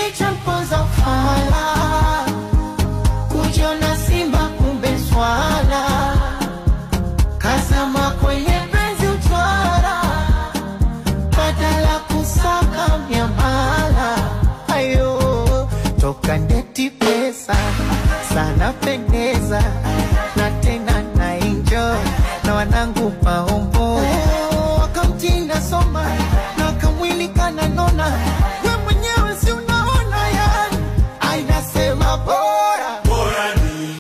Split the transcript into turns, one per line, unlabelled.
kilichomponza fala, kujiona simba kumbe swala, kazama kwenye penzi utwara, badala kusaka miamala. Ayo, toka ndeti pesa, sana pendeza, na tena na enjoy, na wanangu maombo. Wakamtinda soma, na kamwili kananona,